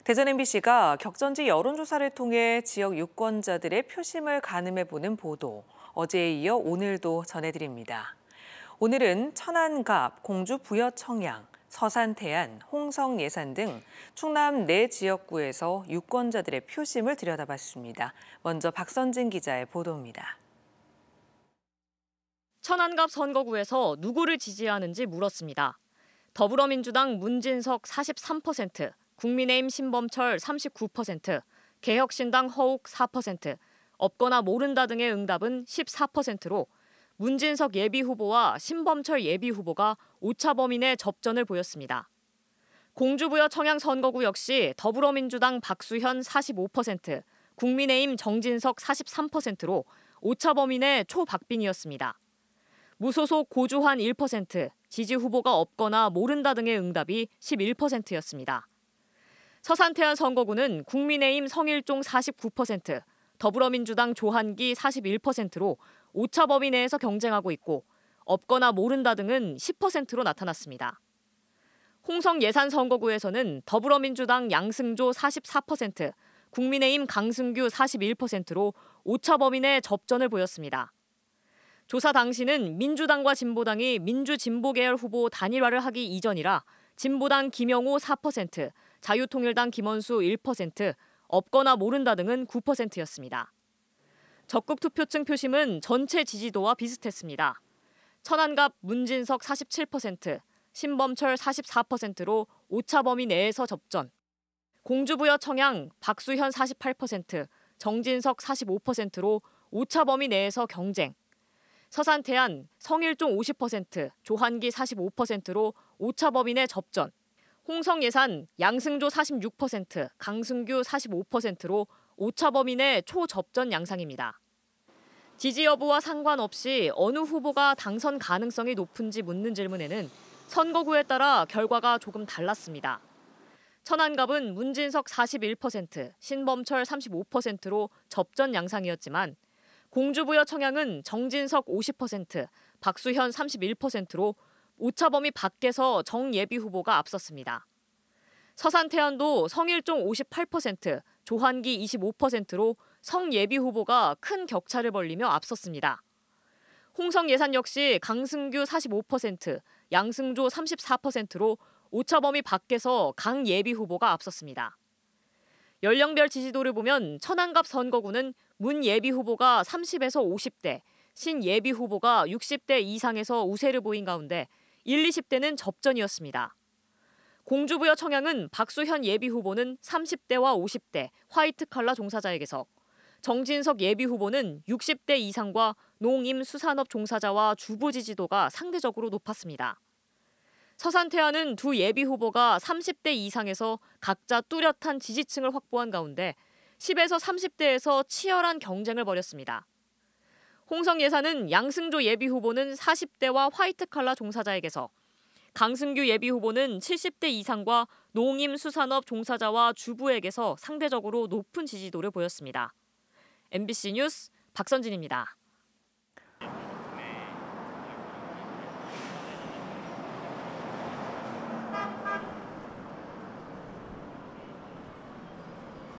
대전 MBC가 격전지 여론조사를 통해 지역 유권자들의 표심을 가늠해보는 보도, 어제에 이어 오늘도 전해드립니다. 오늘은 천안갑, 공주 부여청양, 서산 태안, 홍성 예산 등 충남 4지역구에서 유권자들의 표심을 들여다봤습니다. 먼저 박선진 기자의 보도입니다. 천안갑 선거구에서 누구를 지지하는지 물었습니다. 더불어민주당 문진석 43%, 국민의힘 신범철 39%, 개혁신당 허욱 4%, 없거나 모른다 등의 응답은 14%로 문진석 예비후보와 신범철 예비후보가 오차범위 내 접전을 보였습니다. 공주부여 청양 선거구 역시 더불어민주당 박수현 45%, 국민의힘 정진석 43%로 오차범위 내 초박빙이었습니다. 무소속 고주환 1%, 지지 후보가 없거나 모른다 등의 응답이 11%였습니다. 서산 태안 선거구는 국민의힘 성일종 49%, 더불어민주당 조한기 41%로 오차범위 내에서 경쟁하고 있고 없거나 모른다 등은 10%로 나타났습니다. 홍성 예산 선거구에서는 더불어민주당 양승조 44%, 국민의힘 강승규 41%로 오차범위 내 접전을 보였습니다. 조사 당시는 민주당과 진보당이 민주진보계열 후보 단일화를 하기 이전이라 진보당 김영호 4%, 자유통일당 김원수 1%, 없거나 모른다 등은 9%였습니다. 적극 투표층 표심은 전체 지지도와 비슷했습니다. 천안갑 문진석 47%, 신범철 44%로 오차범위 내에서 접전. 공주부여 청양 박수현 48%, 정진석 45%로 오차범위 내에서 경쟁. 서산 태안 성일종 50%, 조한기 45%로 오차범위 내 접전. 홍성 예산 양승조 46%, 강승규 45%로 오차범위 내 초접전 양상입니다. 지지 여부와 상관없이 어느 후보가 당선 가능성이 높은지 묻는 질문에는 선거구에 따라 결과가 조금 달랐습니다. 천안갑은 문진석 41%, 신범철 35%로 접전 양상이었지만 공주부여 청양은 정진석 50%, 박수현 31%로 오차범위 밖에서 정 예비 후보가 앞섰습니다. 서산 태안도 성일종 58%, 조한기 25%로 성 예비 후보가 큰 격차를 벌리며 앞섰습니다. 홍성 예산 역시 강승규 45%, 양승조 34%로 오차범위 밖에서 강 예비 후보가 앞섰습니다. 연령별 지지도를 보면 천안갑 선거구는 문 예비 후보가 30에서 50대, 신 예비 후보가 60대 이상에서 우세를 보인 가운데 1, 20대는 접전이었습니다. 공주부여 청양은 박수현 예비 후보는 30대와 50대 화이트 칼라 종사자에게서, 정진석 예비 후보는 60대 이상과 농임 수산업 종사자와 주부 지지도가 상대적으로 높았습니다. 서산 태안은 두 예비 후보가 30대 이상에서 각자 뚜렷한 지지층을 확보한 가운데 10에서 30대에서 치열한 경쟁을 벌였습니다. 홍성 예산은 양승조 예비 후보는 40대와 화이트 칼라 종사자에게서, 강승규 예비 후보는 70대 이상과 농임 수산업 종사자와 주부에게서 상대적으로 높은 지지도를 보였습니다. MBC 뉴스 박선진입니다.